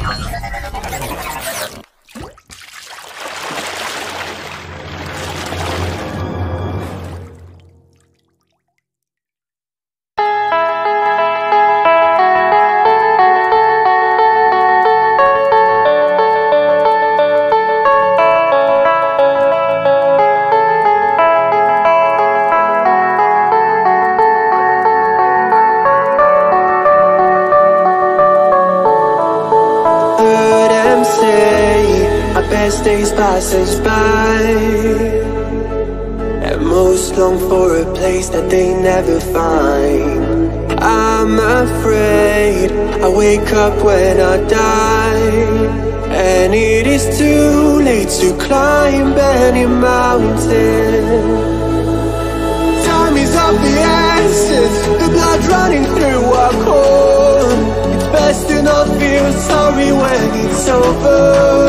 Best days pass us by, and most long for a place that they never find. I'm afraid I wake up when I die, and it is too late to climb any mountain. Time is of the essence, the blood running through our core. It's best to not feel sorry when it's over.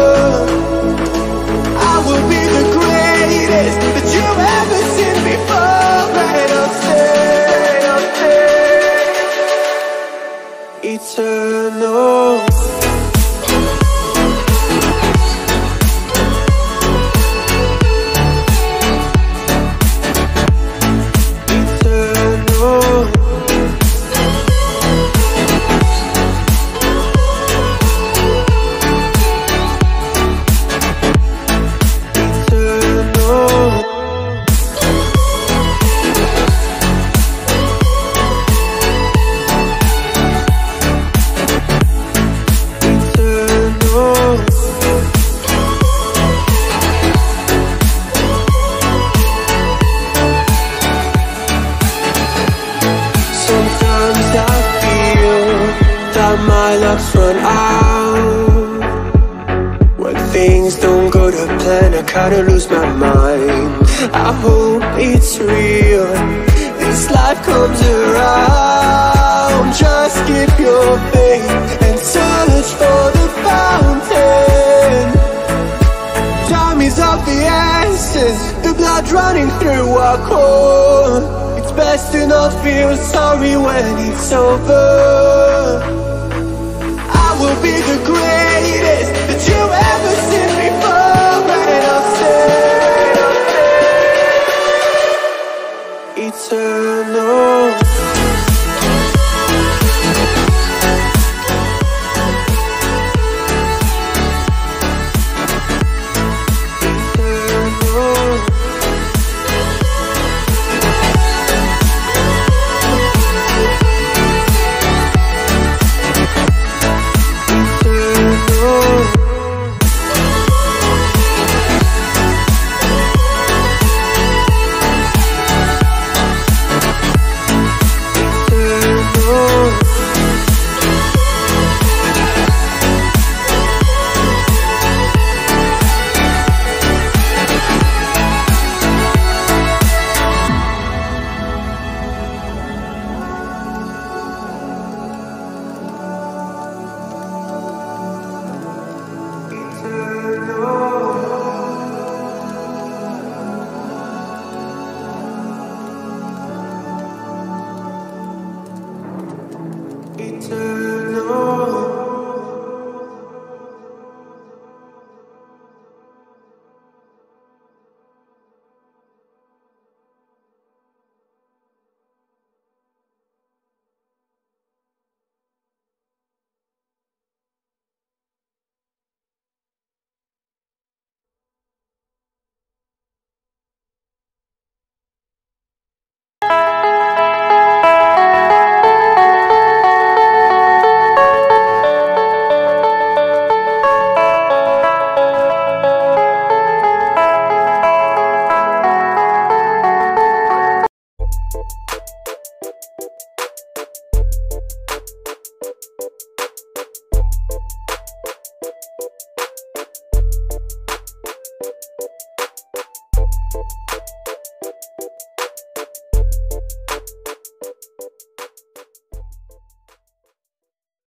I will be the greatest that you've ever seen before, and I'll stay eternal. My luck's run out. When things don't go to plan, I kinda lose my mind. I hope it's real, this life comes around. Just keep your faith and search for the fountain. Time is of the essence, the blood running through our core. It's best to not feel sorry when it's over. Will be the greatest that you've ever seen before, and I'll stay eternal. Eternal.